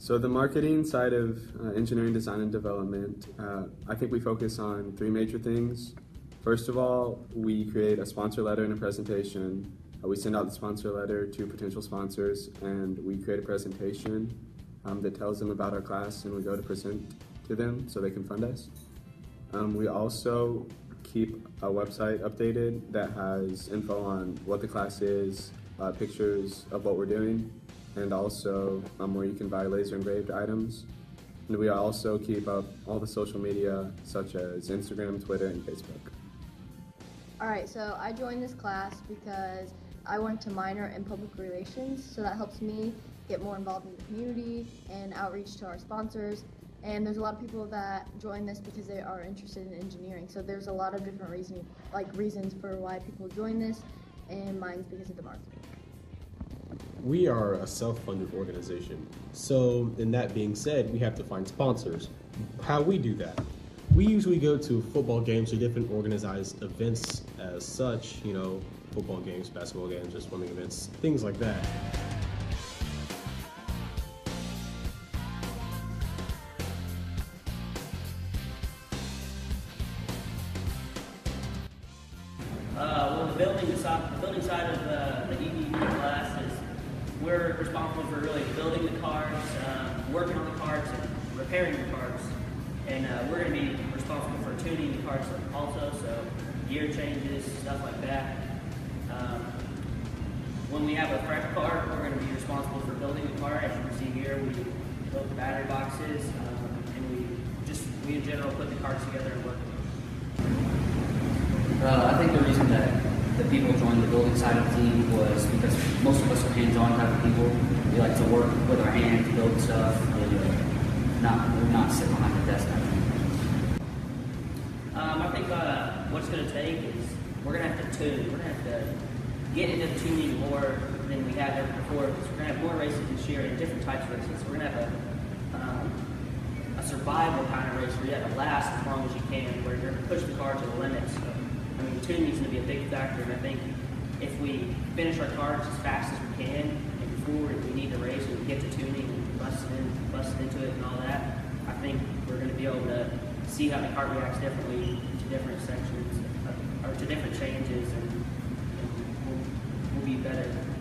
So the marketing side of engineering, design, and development, I think we focus on three major things. First of all, we create a sponsor letter and a presentation. We send out the sponsor letter to potential sponsors, and we create a presentation that tells them about our class, and we go to present to them so they can fund us. We also keep a website updated that has info on what the class is, pictures of what we're doing, and also where you can buy laser engraved items. And we also keep up all the social media such as Instagram, Twitter, and Facebook. Alright, so I joined this class because I wanted to minor in public relations, so that helps me get more involved in the community and outreach to our sponsors. And there's a lot of people that join this because they are interested in engineering, so there's a lot of different reasons for why people join this, and mine's because of the marketing. We are a self-funded organization, so in that being said, we have to find sponsors. How we do that? We usually go to football games or different organized events as such, football games, basketball games, or swimming events, things like that. Well, the building side of the ED class is we're responsible for really building the cars, working on the cars, and repairing the cars. And we're going to be responsible for tuning the cars also, so gear changes, stuff like that. When we have a fresh car, we're going to be responsible for building the car. As you can see here, we built the battery boxes, and we in general put the cars together and work. I think the reason that the people joined the building side of the team was because most of us are hands-on type of people. We like to work with our hands, build stuff, and not sit behind the desk type of thing. I think what's going to take is we're going to have to tune. We're going to have to get into tuning more than we have ever before, because we're going to have more races this year and different types of races. We're going to have a survival kind of race where you have to last as long as you can, where you're going to push the car to the limit. So, tuning is going to be a big factor, and I think if we finish our cars as fast as we can, and before we need to race and we get to tuning and bust into it and all that, I think we're going to be able to see how the car reacts differently to different sections, or to different changes, and we'll be better.